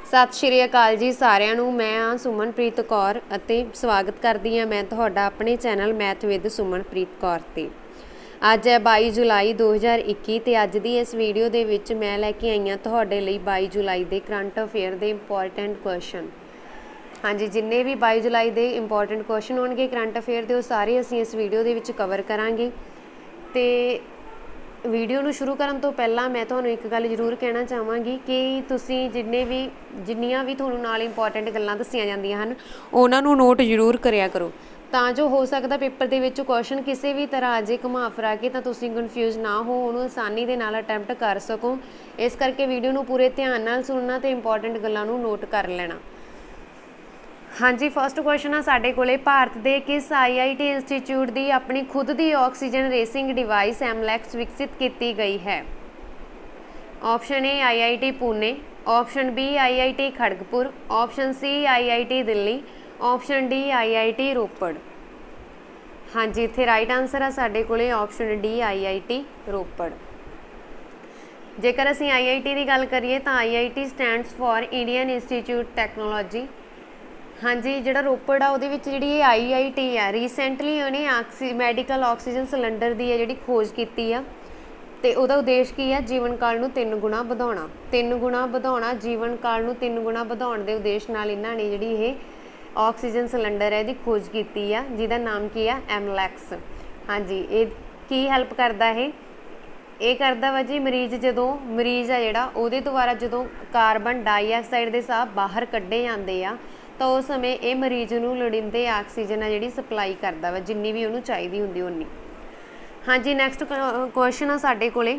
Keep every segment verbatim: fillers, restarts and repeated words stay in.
सत श्री अकाल जी सारिਆਂ ਨੂੰ। मैं हाँ सुमनप्रीत कौर ਅਤੇ स्वागत करती हाँ मैं ਤੁਹਾਡਾ अपने channel math with Sumanpreet Kaur ਤੇ। ਅੱਜ है बाई जुलाई दो हज़ार इक्की ਤੇ ਅੱਜ ਦੀ ਇਸ ਵੀਡੀਓ ਦੇ ਵਿੱਚ मैं लेके आई हाँ ਤੁਹਾਡੇ ਲਈ बाई जुलाई ਦੇ करंट अफेयर ਦੇ इंपॉर्टेंट क्वेश्चन। हाँ जी, जिन्ने भी बाई जुलाई ਦੇ इंपॉर्टेंट क्वेश्चन होणगे करंट अफेयर ਦੇ ਉਹ ਸਾਰੇ ਅਸੀਂ ਇਸ ਵੀਡੀਓ ਦੇ ਵਿੱਚ कवर करांगे। ਤੇ वीडियो ਨੂੰ शुरू ਕਰਨ ਤੋਂ ਪਹਿਲਾਂ मैं ਤੁਹਾਨੂੰ एक गल जरूर कहना ਚਾਹਾਂਗੀ कि ਤੁਸੀਂ जिन्ने भी जिन्नियां भी ਤੁਹਾਨੂੰ ਨਾਲ इंपॉर्टेंट ਗੱਲਾਂ ਦੱਸੀਆਂ ਜਾਂਦੀਆਂ ਹਨ ਉਹਨਾਂ ਨੂੰ ਨੋਟ ਜ਼ਰੂਰ ਕਰਿਆ ਕਰੋ ਤਾਂ ਜੋ ਹੋ ਸਕਦਾ ਪੇਪਰ ਦੇ ਵਿੱਚ ਕੁਐਸਚਨ ਕਿਸੇ ਵੀ ਤਰ੍ਹਾਂ ਆ ਜੇ ਘੁਮਾ ਫਿਰਾ ਕੇ ਤਾਂ ਤੁਸੀਂ ਕਨਫਿਊਜ਼ ਨਾ ਹੋ, ਉਹਨੂੰ ਆਸਾਨੀ ਦੇ ਨਾਲ ਅਟੈਂਪਟ ਕਰ ਸਕੋ। ਇਸ ਕਰਕੇ ਵੀਡੀਓ ਨੂੰ ਪੂਰੇ ਧਿਆਨ ਨਾਲ ਸੁਣਨਾ ਤੇ ਇੰਪੋਰਟੈਂਟ ਗੱਲਾਂ ਨੂੰ ਨੋਟ ਕਰ ਲੈਣਾ। हाँ जी, फस्ट क्वेश्चन आ साडे कोले भारत के किस आई आई टी इंस्टीट्यूट की अपनी खुद की ऑक्सीजन रेसिंग डिवाइस एमलैक्स विकसित की गई है। Option A I I T Pune, option B I I T Kharagpur, option C I I T Delhi, option D I I T Ropar. हाँ जी, इत्थे राइट आंसर आ साडे कोले option D I I T Ropar. जेकर असीं आई आई टी की गल करिए तो I I T stands for Indian Institute Technology. हाँ जी, जिहड़ा रोपड़ आ उहदे विच जिहड़ी I I T uh recently उहने ऑक्सी मैडिकल ऑक्सीजन सिलेंडर की है जिहड़ी खोज की आ ते उहदा उद्देश की है जीवन काल नूं तीन गुणा वधाउणा तीन गुणा वधाउणा जीवन काल नूं तीन गुणा वधाउण दे उद्देश नाल इन्हां ने जिहड़ी इह ऑक्सीजन सिलेंडर है इहदी खोज की आ जिहदा नाम की है एमलैक्स। हाँ जी, ये की हैल्प करदा है? ये करदा वा जी मरीज जदों मरीज आ जिहड़ा उहदे दुआरा जदों कार्बन डाईआक्साइड दे साह बाहर कड्ढे जांदे आ तो उस समय ये मरीज नूं लोड़ींदे ऑक्सीजन आ जिहड़ी सप्लाई करदा वा जिन्नी भी उहनूं चाहीदी हुंदी उन्नी। हाँ जी, नैक्सट क्वेश्चन आ साडे कोले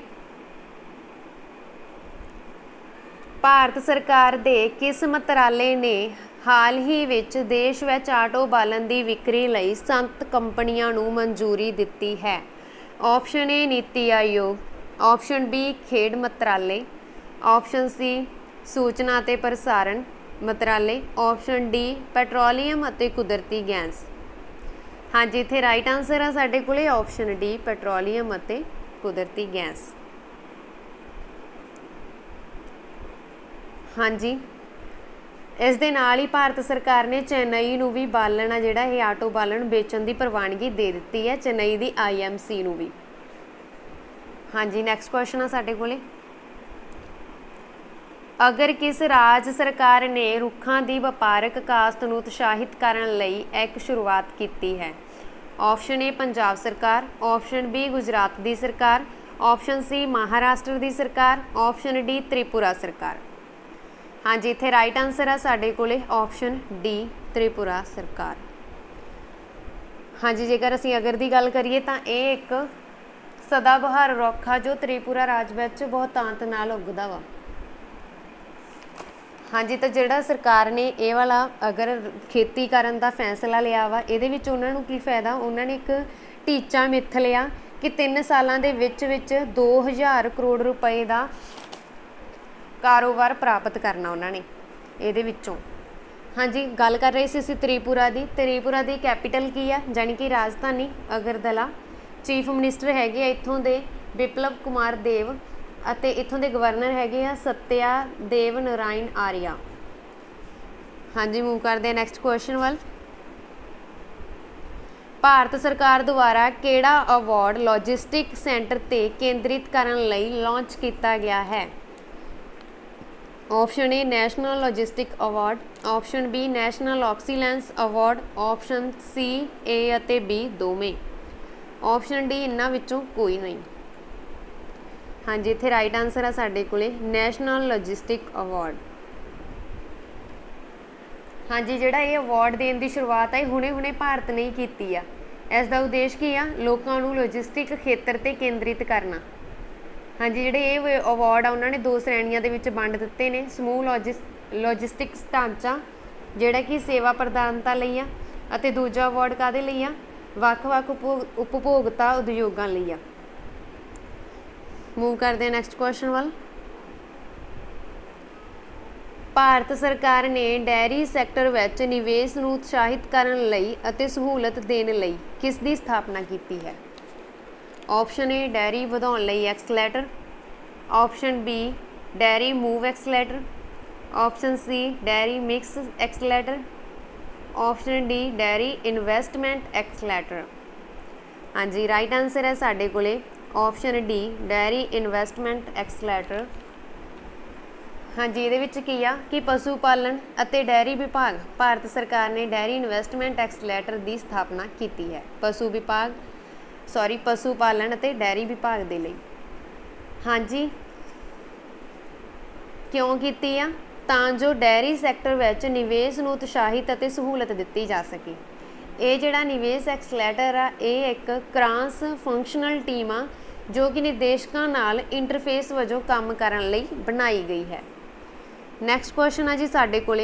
भारत सरकार दे किस मंत्रालय ने हाल ही विच देश विच आटो बालन दी विक्री लई सत्त कंपनियां नूं मंजूरी दित्ती है। ऑप्शन ए नीति आयोग, ऑप्शन बी खेड मंत्रालय, ऑप्शन सी सूचना ते प्रसारण मंत्रालय, ऑप्शन डी पैट्रोलीयम अते कुदरती गैस। हाँ जी, इत्थे राइट आंसर आ साडे कोले ऑप्शन डी पैट्रोलीयम अते कुदरती गैस। हाँ जी, इस दे नाल ही भारत सरकार ने चेन्नई नूं भी बालन आ जिहड़ा ये आटो बालन बेचण दी प्रवानगी दे दित्ती है, चेन्नई दी आई एम सी नूं भी। हाँ जी, नैक्सट क्वेश्चन आ साडे कोले अगर किस राज सरकार ने रुखां दी वपारक काश्त नूं उत्साहित करन लई एक शुरुआत की है। ऑप्शन ए पंजाब सरकार, ऑप्शन बी गुजरात दी सरकार, ऑप्शन सी महाराष्ट्र दी सरकार, ऑप्शन डी त्रिपुरा सरकार। हाँ जी, इत्थे राइट आंसर आ साडे कोले ऑप्शन डी त्रिपुरा सरकार। हाँ जी, जेकर असीं अगर दी गल करिए तां इह एक सदाबहार रुख आ जो त्रिपुरा राज विच बहुतांत नाल उगदा वा। हाँ जी, तो जिहड़ा सरकार ने ये वाला अगर खेती करन दा फैसला लिया वा इहदे विच उन्हां नूं की फायदा, उन्होंने एक टीचा मिथ लिया कि तीन सालां दे विच विच दो हज़ार करोड़ रुपए का कारोबार प्राप्त करना उन्होंने इहदे विचों। हाँ जी, गल कर रहे सी असीं त्रिपुरा दी त्रिपुरा दी कैपीटल की है जानी कि राजधानी अगरतला। चीफ मिनिस्टर हैगे इत्थों दे बिप्लब कुमार देव ਅਤੇ इत्थों के गवर्नर हैगे आ सत्या देव नारायण आर्या। हाँ जी, मूव करते हैं नैक्सट क्वेश्चन वाल। भारत सरकार द्वारा किहड़ा अवार्ड लॉजिस्टिक सेंटर ते केंद्रित करन लई लॉन्च किया गया है। Option A national logistic award, option B national excellence award, option C A अते बी दोवें, ऑप्शन डी इन्हां विचों कोई नहीं। हाँ जी, इत्थे राइट आंसर आ साडे कोले नैशनल लॉजिस्टिक अवार्ड। हाँ जी, जिहड़ा ये अवार्ड देने की शुरुआत है हुणे हुणे भारत ने ही की आ। इसका उद्देश की आ लोगों को लॉजिस्टिक खेत्र ते केंद्रित करना। हाँ जी, जिहड़े ये अवार्ड आ उन्होंने दो श्रेणियां दे विच वंड दित्ते ने। समूह लॉजिस लॉजिस्टिक्स ढांचा जिहड़ा कि सेवा प्रदानता लई आ अते दूजा अवार्ड काहदे लई आ वख-वख उपभोगता उद्योगां लई आ। मूव करते हैं नैक्सट क्वेश्चन वाल। भारत सरकार ने डेयरी सैक्टर विच निवेश नूं उत्साहित करन लई अते सहूलत देण लई किस दी स्थापना की है। ऑप्शन ए डेयरी वधाउण लई accelerator, option B dairy move accelerator, option C dairy mix accelerator, option D dairy investment accelerator. हाँ जी राइट आंसर है साडे कोले option D dairy investment accelerator. हाँ जी ये की आ कि पशु पालन अते डेयरी विभाग भारत सरकार ने डेयरी इन्वेस्टमेंट एक्सलैटर की स्थापना की है। पशु विभाग सॉरी पशु पालन अते डेयरी विभाग के लिए। हाँ जी क्यों की आ तां जो डेयरी सैक्टर विच निवेश नूं उत्साहित अते सहूलत दिती जा सके। ये जिहड़ा निवेश एक्सलैटर आ ये एक क्रॉस फंक्शनल टीम आ जो कि निर्देशकों नाल इंटरफेस वजों काम करन लई बनाई गई है। नैक्सट क्वेश्चन है जी साडे कोले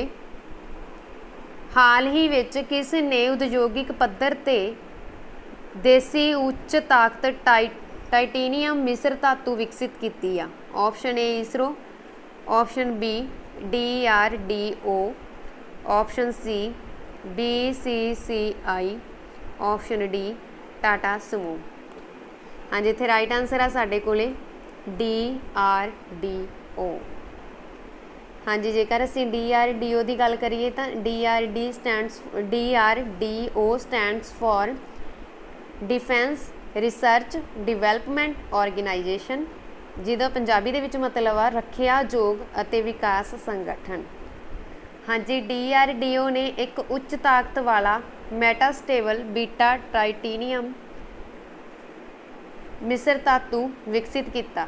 हाल ही विच किस ने उद्योगिक पद्धर ते देसी उच्च ताकत टाइ टाइटेनियम मिश्र धातु विकसित की आ। Option A ISRO, option B D R D O, option C B C C I, option D Tata समूह। हाँ जी इत्थे राइट आंसर है साडे कोले डी आर डी ओ। हाँ जी जेकर असीं डी आर डी ओ की गल करिए तो D R D stands D R D O stands for defence research development organisation, जिहदा पंजाबी दे विच मतलब आ रखिया योग अते विकास संगठन। हाँ जी डी आर डी ओ ने एक उच्च ताकत वाला मेटास्टेबल बीटा टाइटेनियम मिश्र धातु विकसित किया।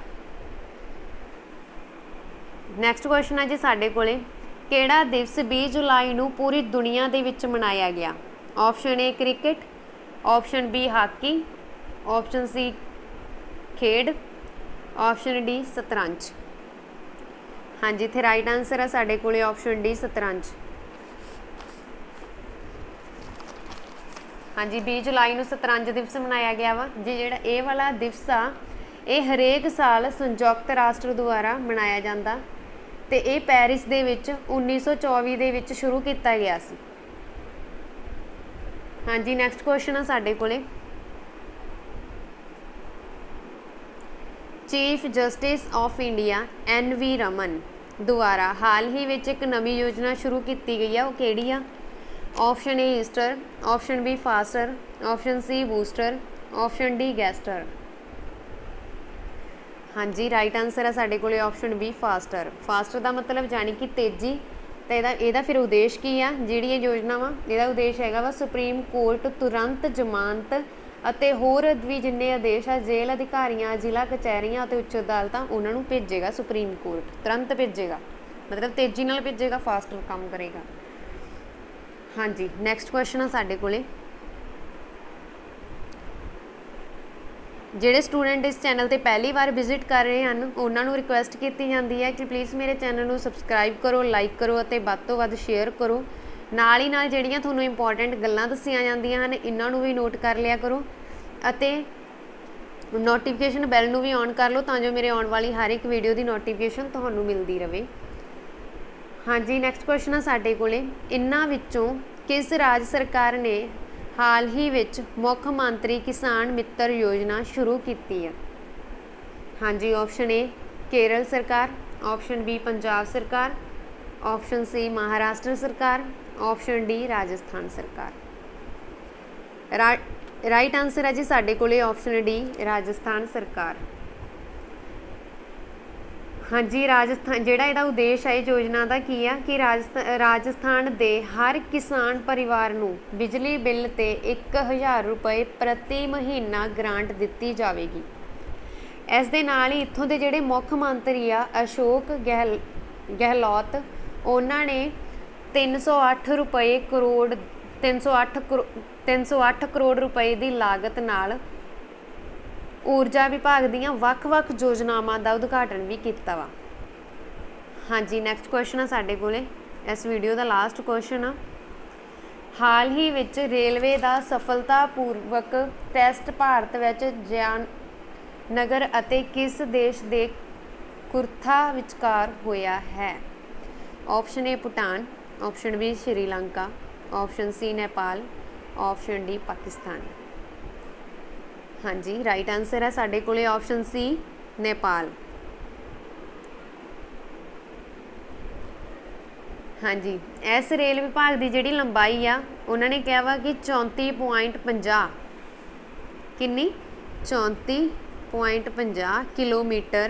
नैक्सट क्वेश्चन है जी साडे कोले किहड़ा दिवस बीस जुलाई नूं पूरी दुनिया दे विच मनाया गया। Option A cricket, option B hockey, option C खेड, ऑप्शन डी शतरंज। हाँ जी इत्थे राइट आंसर है साडे कोले ऑप्शन डी शतरंज। हाँ जी बीस जुलाई नूं शतरंज दिवस मनाया गया वा जी। जिहड़ा ये वाला दिवस आ ये हरेक साल संयुक्त राष्ट्र द्वारा मनाया जाता तो ये पैरिस दे विच उन्नीस सौ चौबी दे विच शुरू किया गया सी। हाँ जी नैक्सट क्वेश्चन है साडे कोले chief justice of India N V Ramana द्वारा हाल ही विच एक नवी योजना शुरू की गई है, वो किहड़ी आ। Option A Easter, option B faster, option C booster, option D gaster. हाँ जी राइट आंसर है साडे कोले ऑप्शन बी फास्टर। फास्टर का मतलब जानी कि तेजी तो यदा यदा फिर उद्देश की आ जिहड़ी ये योजना वा यदा उद्देश हैगा वा सुप्रीम कोर्ट तुरंत जमानत अते होर भी जिन्ने आदेश आ जेल अधिकारियां जिला कचहरियां अते उच्च अदालतां उन्हां नूं भेजेगा सुप्रीम कोर्ट तुरंत भेजेगा मतलब तेजी नाल भेजेगा फास्टर काम करेगा। हाँ जी नैक्सट क्वेश्चन है साडे कोले ਜਿਹੜੇ स्टूडेंट इस चैनल पर पहली बार विजिट कर रहे हैं उन्होंने रिक्वेस्ट की जाती है कि प्लीज़ मेरे चैनल को सबसक्राइब करो, लाइक करो और वध तो वध शेयर करो। नाल ही नाल ਜਿਹੜੀਆਂ ਤੁਹਾਨੂੰ इंपॉर्टेंट गल्लां दसियां ਜਾਂਦੀਆਂ ਹਨ इन्हां ਨੂੰ भी नोट कर लिया करो ਅਤੇ नोटिफिकेशन बैल ਨੂੰ भी ऑन कर लो ਤਾਂ जो मेरे आने वाली हर एक वीडियो की नोटिफिकेशन ਤੁਹਾਨੂੰ मिलती रहे। हाँ जी नैक्सट क्वेश्चन है साडे कोले इन्हां विच्चों किस राज सरकार ने हाल ही विच मुख्य मंत्री किसान मित्र योजना शुरू की है। हाँ जी ऑप्शन ए केरल सरकार, ऑप्शन बी पंजाब सरकार, ऑप्शन सी महाराष्ट्र सरकार, ऑप्शन डी राजस्थान सरकार। रा राइट आंसर है जी साडे कोले ऑप्शन डी राजस्थान सरकार। हाँ जी राजस्थान जिहड़ा इहदा उद्देश है योजना का की है कि राजस्थान राजस्थान दे हर किसान परिवार नूं बिजली बिल ते एक हज़ार रुपए प्रति महीना ग्रांट दिती जाएगी। इस दे नाल ही इत्थों दे जिहड़े मुख्य मंत्री आ अशोक गहल गहलोत उन्होंने तीन सौ अठ रुपए करोड़ तीन सौ अठ करो तीन सौ अठ करोड़ रुपए की लागत नाल ऊर्जा विभाग दीयां वख-वख योजनावां का उद्घाटन भी किया वा। हाँ जी नैक्सट क्वेश्चन है साडे कोले इस वीडियो का लास्ट क्वेश्चन आ हाल ही विच रेलवे का सफलतापूर्वक टेस्ट भारत विच जयान नगर अते किस देश दे कुर्था विचकार होया है। Option A Bhutan, option B Sri Lanka, option C Nepal, option D Pakistan. हाँ जी राइट आंसर है साडे कोले ऑप्शन सी नेपाल। हाँ जी, इस रेल विभाग की जिहड़ी लंबाई आ उन्होंने कहा वा कि चौंती पॉइंट पंजाह किन्नी चौंती पॉइंट पंजाह किलोमीटर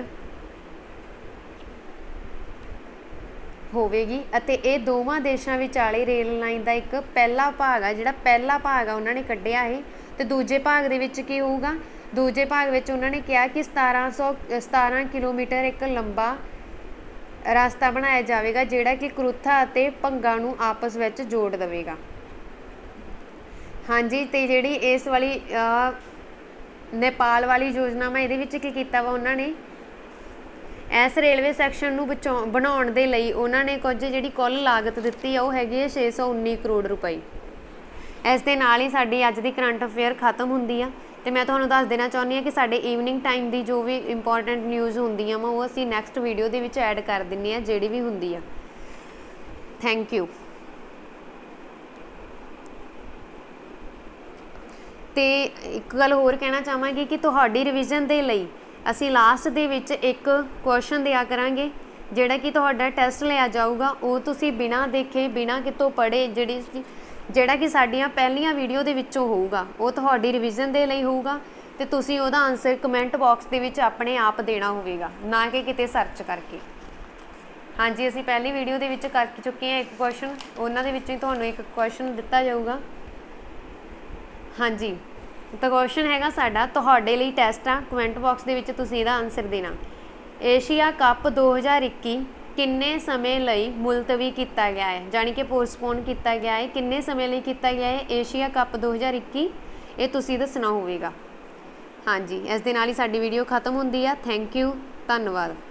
होवेगी अते ये दोवां देशां विचाले रेल लाइन का एक पहला भाग आ, जिहड़ा पहला भाग आ उन्होंने कढ़िया है। तो दूजे भाग दे विच की होऊगा, दूजे भाग विच उन्होंने कहा कि सतारह सौ सतारह किलोमीटर एक लंबा रास्ता बनाया जाएगा जिहड़ा कि करुत्था अते भंगा नूं आपस विच जोड़ देवेगा। हाँ जी, तो जिहड़ी इस वाली आ, नेपाल वाली योजना वा इहदे विच की कीता वा उन्होंने इस रेलवे सैक्शन नूं बचा बनाउण दे लई उन्होंने कुछ जिहड़ी कुल लागत दित्ती है वो हैगी है छे सौ उन्नी करोड़ रुपए। इस दे नाल ही साडी अज दी करंट अफेयर खत्म हुंदी आ ते मैं तुहानूं दस देना चाहुंदी हां कि साडे ईवनिंग टाइम दी जो भी इंपॉर्टेंट न्यूज़ हुंदियां वा वो असीं नैक्सट वीडियो दे विच ऐड कर दिंदे आ जिहड़ी भी हुंदी आ। Thank you. ते एक गल होर कहना चाहांगी कि तुहाडी रिविजन दे लई असी लास्ट दे विच एक क्वेश्चन दिया करांगे जिहड़ा कि तुहाडा टैसट लिया जाऊगा। वो तुसी बिना देखे बिना कितों पढ़े जिहड़ी जिहड़ा कि साडीआं पहलियां वीडियो दे विचों होऊगा वो तुहाडी रिविजन दे लई होऊगा ते तुसी ओहदा आंसर कमेंट बॉक्स दे विच अपने आप देना होवेगा, ना कि किते सर्च करके। हाँ जी, असी पहली वीडियो दे विच कर चुके हैं एक क्वेश्चन, उन्हां दे विचों ही तुहानूं एक क्वेश्चन दिता जाऊगा। हाँ जी, तो क्वेश्चन हैगा साडा तुहाडे लई टैसट आ, कमेंट बॉक्स दे विच तुसीं इहदा आंसर देना। एशिया कप दो हज़ार इक्की किन्ने समय लई मुलतवी किया गया है, जानी कि पोस्टपोन किया गया है, किन्ने समय लई किया गया है एशिया कप दो हज़ार इक्की, ये तुसीं दसना होवेगा। हाँ जी, इस दे नाल ही साडी वीडियो खत्म हुंदी आ। थैंक यू, धन्नवाद।